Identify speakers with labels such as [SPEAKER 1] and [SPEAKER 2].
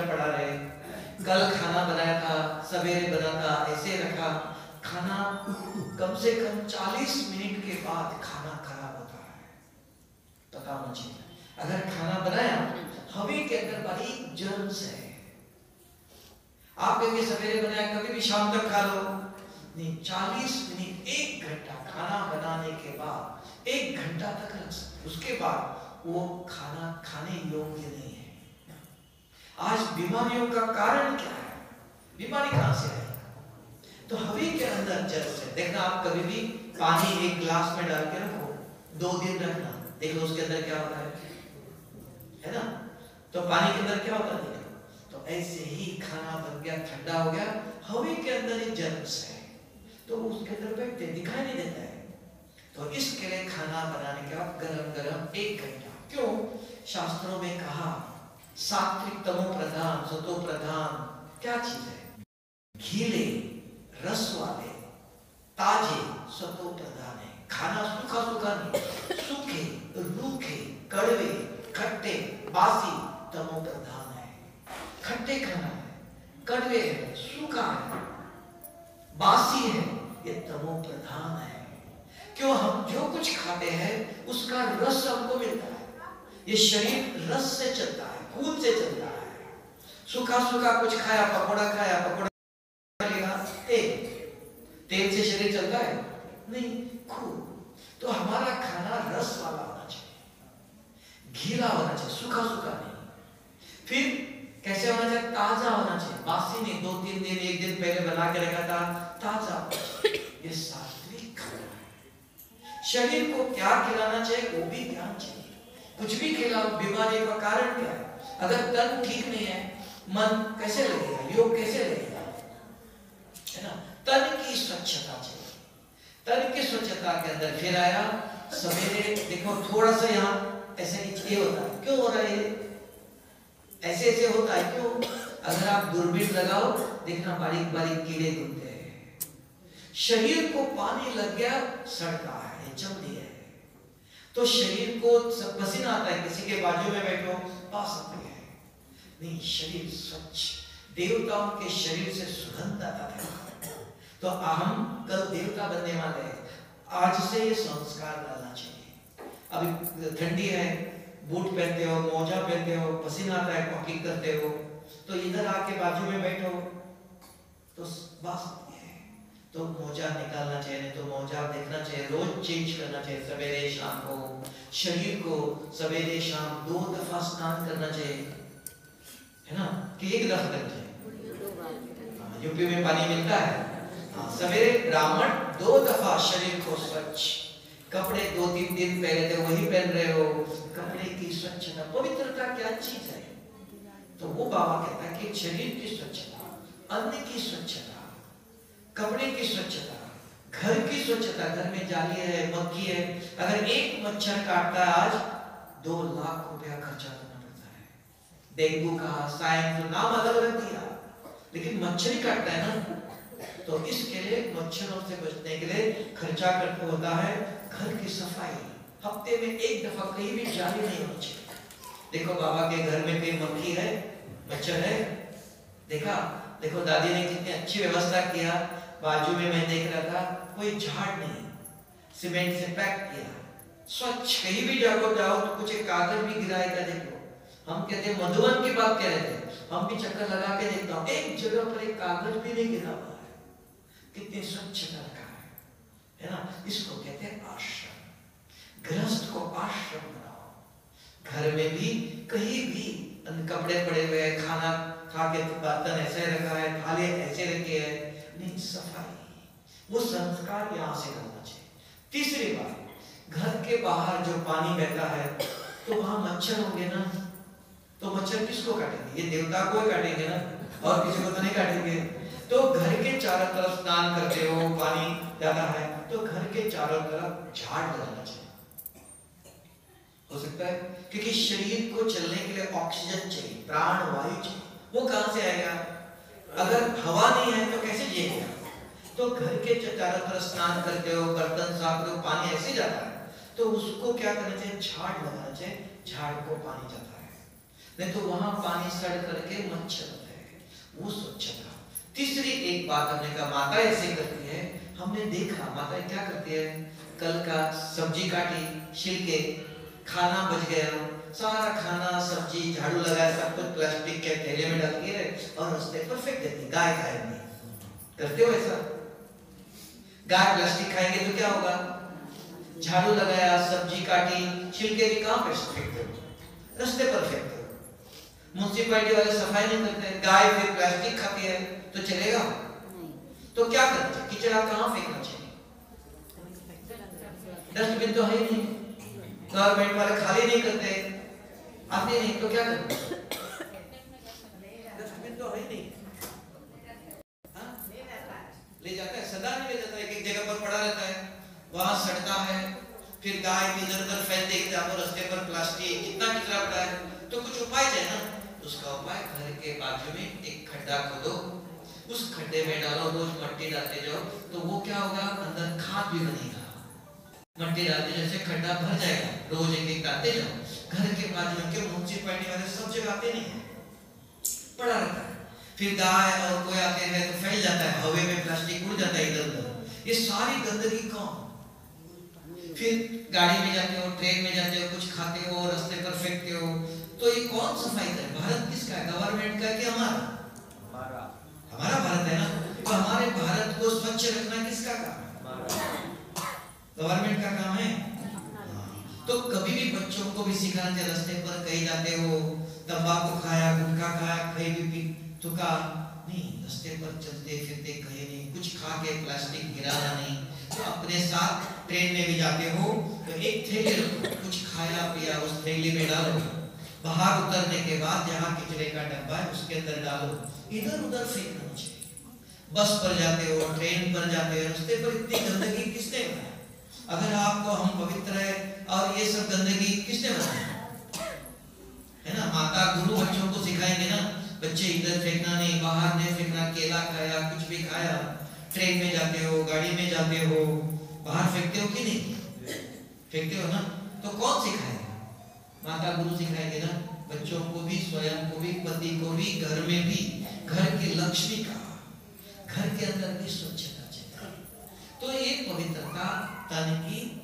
[SPEAKER 1] तरफ पड़ा रहे। कल खाना बनाया था, सवेरे बना था, ऐसे रखा। खाना कम से कम 40 मिनट के बाद खाना खराब होता है, पता होना चाहिए। अगर खाना बनाया, हवा के अंदर बारीक जर्म्स है। आप कहेंगे सवेरे बनाया कभी भी शाम तक खा लो, नहीं, 40 मिनट 1 घंटा खाना बनाने के बाद 1 घंटा तक रख सकते, उसके बाद वो खाना खाने योग्य नहीं है। आज बीमारियों का कारण क्या है? बीमारी कहां से आई? तो हवा के अंदर जर्म्स है। देखना, आप कभी भी पानी एक ग्लास में डाल के रखो, 2 दिन रखना, देख लो उसके अंदर क्या होता है ना? तो पानी के अंदर क्या होता है? तो ऐसे ही खाना बन गया, ठंडा हो गया, हवा के अंदर ही जर्म्स है, तो उसके अंदर बैठते दिखाई नहीं देता है। तो इसके लिए खाना बनाने के बाद गरम गरम 1 घंटा। क्यों? शास्त्रों में कहा सात्विक तमो प्रधान सतो प्रधान क्या चीज है? गीले रस वाले ताजे सतो प्रधान है। खाना सूखा सूखा नहीं, सूखे रूखे कड़वे खट्टे बासी तमो प्रधान है। खट्टे खाना है, कड़वे है, सूखा है, बासी है, ये तमो प्रधान है। क्यों? हम जो कुछ खाते हैं उसका रस हमको मिलता है। ये शरीर रस से चलता है, खून से चलता है। सूखा सूखा कुछ खाया, पकौड़ा खाया, पकौड़ा तेल से शरीर चलता है नहीं, खून। तो हमारा खाना रस वाला होना चाहिए, गीला होना चाहिए, सूखा सूखा नहीं। फिर कैसे होना चाहिए? ताजा होना चाहिए, बासी नहीं, 2-3 दिन 1 दिन पहले बना के रखा था, ताजा होना चाहिए। ये सात्विक खाना है। शरीर को क्या खिलाना चाहिए वो भी ध्यान चाहिए। कुछ भी खिलाओ, बीमारी का कारण क्या है? अगर तन ठीक नहीं है, मन कैसे लगेगा? योग कैसे लगेगा? है ना? तन की स्वच्छता चाहिए। तन की स्वच्छता के अंदर फिर आया सवेरे, देखो थोड़ा सा यहाँ ऐसे नीचे होता है, क्यों हो रहा है? ऐसे ऐसे होता है, क्यों? अगर आप दूरबीन लगाओ, देखना बारीक बारीक कीड़े घूमते हैं। शरीर को पानी लग गया, सड़ता है, ये चमड़ी है। तो शरीर को पसीना आता है, किसी के बाजू में बैठो पा सकते हैं, नहीं, शरीर स्वच्छ। देवताओं के शरीर से सुगंध आता था। तो हम कल देवता बनने वाले हैं, आज से ये संस्कार डालना चाहिए। अभी ठंडी है, बूट पहनते हो, मोजा पहनते हो, पसीना आता है, वॉकिंग करते हो, तो इधर आके बाजू में बैठो तो बस है, तो मोजा निकालना चाहिए, नहीं तो मोजा देखना चाहिए, रोज चेंज करना चाहिए, सवेरे शाम को। शरीर को सवेरे शाम 2 दफा स्नान करना चाहिए, है ना? कि 1 दफा करना चाहिए? यूपी में पानी मिलता है। सवेरे ब्राह्मण 2 दफा शरीर को स्वच्छ, कपड़े 2-3 दिन पहले थे वही पहन रहे हो, कपड़े की स्वच्छता, पवित्रता क्या चीज है? तो वो बाबा कहता है कि शरीर की स्वच्छता, अन्न की स्वच्छता, कपड़े की स्वच्छता, घर की स्वच्छता। घर में जाली है, मक्खी है, अगर एक मच्छर काटता है आज 2 लाख रुपया खर्चा करना पड़ता है। डेंगू का, स्वाइन, तो नाम अलग अलग दिया, लेकिन मच्छर ही काटता है ना। तो इसके लिए मच्छरों से बचने के लिए खर्चा करना होता है। घर की सफाई, हफ्ते में 1 दफा, कहीं भी जाली नहीं होनी चाहिए। देखो बाबा के घर में कोई मक्खी है, मच्छर है, देखा? देखो दादी ने कितनी अच्छी व्यवस्था किया। बाजू में मैं देख रहा था, कोई झाड़ नहीं, सीमेंट से पैक किया, स्वच्छ। कहीं भी जाओ तो कुछ एक कागज भी गिरा है, देखो। हम कहते हैं मधुबन की बात कह रहे थे, हम भी चक्कर लगा के देखता हूँ, एक जगह पर एक कागज भी नहीं गिरा हुआ है। कितनी स्वच्छता रखा है ना? इसको कहते हैं आश्रम। गृहस्थ को आश्रम बनाओ। घर में भी कहीं भी कपड़े पड़े हुए हैं, खाना खा के बर्तन ऐसे रखा है, थाली ऐसे रखी है, नहीं, सफाई, वो संस्कार यहाँ से करना चाहिए। तीसरी बात, घर के बाहर जो पानी बहता है तो वहां मच्छर होंगे ना, तो मच्छर किसको काटेंगे? ये देवता को ही काटेंगे ना, और किसी को तो नहीं काटेंगे। तो घर के चारों तरफ स्नान करते हो, पानी जाता है, तो घर के चारों तरफ झाड़ लगाना चाहिए। हो सकता है क्योंकि शरीर को चलने के लिए ऑक्सीजन चाहिए, प्राण वायु चाहिए, वो कहां से आएगा? अगर हवा नहीं है तो कैसे जिएगा? तो घर के चारों तरफ स्नान करते हो, बर्तन साफ करते हो, पानी ऐसे जाता है, तो उसको क्या करना चाहिए? झाड़ लगाना चाहिए, झाड़ को पानी जाता है। नहीं तो वहां पानी सड़ करके मच्छर होते हैं, वो स्वच्छता। तीसरी एक बात हमने कहा माता ऐसे करती है, हमने देखा माता क्या करती है, कल का सब्जी काटी, छिलके, खाना बच गया, सारा खाना सब्जी झाड़ू लगाया, सब कुछ प्लास्टिक के थैले में डाल के और रास्ते पर फेंक देती। गाय खाएगी, करते हो ऐसा? गाय प्लास्टिक खाएंगे तो क्या होगा? झाड़ू लगाया, सब्जी काटी, छिलके भी कहां पे फेंकते हो? रास्ते पर फेंकते हो। म्युनिसिपैलिटी वाले सफाई नहीं करते, गाय फिर प्लास्टिक खाती है तो चलेगा? तो क्या करना चाहिए? किचड़ा कहां फेंकना चाहिए? डस्टबिन तो है ही नहीं, गवर्नमेंट वाले खाली नहीं करते, आते नहीं, तो क्या करना? डस्टबिन तो है ही नहीं, ले जाता है, सदा नहीं ले जाता है, एक जगह पर पड़ा रहता है, वहां सड़ता है, फिर गाय भी इधर उधर फैल देती है, रास्ते पर प्लास्टिक कितना किचरा पड़ा है। तो कुछ उपाय है ना, उसका उपाय घर के बाजू में एक खड्डा खोदो, उस खड्डे में डालो, रोज मट्टी डालते जाओ, तो वो क्या होगा, अंदर खाद भी बनेगा। मट्टी डालते जैसे खड्डा भर जाएगा, रोज एक एक डालते जाओ। घर के बाजू में म्युनिसिपैलिटी वाले सब जगह आते नहीं है, पड़ा रहता है, फिर गाय और कोई आते हैं तो फैल जाता है, हवा में प्लास्टिक उड़ जाता है इधर उधर, ये सारी गंदगी कौन? फिर गाड़ी में जाते हो, ट्रेन में जाते हो, कुछ खाते हो, रास्ते पर फेंकते हो, तो ये कौन सफाई करे? भारत किसका है? गवर्नमेंट का कि हमारा? हमारा भारत है ना, तो हमारे भारत को स्वच्छ रखना किसका काम है? गवर्नमेंट का काम है। तो कभी भी बच्चों को भी सिखाना चाहिए, रास्ते पर कहीं जाते हो, तंबाकू खाया, गुटखा खाया, कहीं भी पी थूका नहीं, रास्ते पर चलते फिरते कहीं नहीं, कुछ खा के प्लास्टिक गिराना नहीं। तो अपने साथ ट्रेन में भी जाते हो तो एक थैली रखो, कुछ खाया पिया उस थैली में डालो, बाहर उतरने के बाद जहाँ कचरे का डब्बा है उसके अंदर डालो, इधर उधर फेंकना चाहिए। बस पर जाते हो, ट्रेन पर जाते हो, रास्ते पर इतनी गंदगी किसने बनाई? अगर आपको हम पवित्र है और ये सब गंदगी किसने बनाई है ना? माता गुरु बच्चों को सिखाएंगे ना, बच्चे इधर फेंकना नहीं, बाहर नहीं फेंकना, केला खाया, कुछ भी खाया, ट्रेन में जाते हो, गाड़ी में जाते हो, बाहर फेंकते हो कि नहीं? फेंकते हो ना, तो कौन सिखाएगा? माता गुरु सिखाएंगे ना, बच्चों को भी, स्वयं को भी, पति को भी, घर में भी, घर की लक्ष्मी का, घर के अंदर भी स्वच्छता चाहिए। तो ये पवित्रता ताने की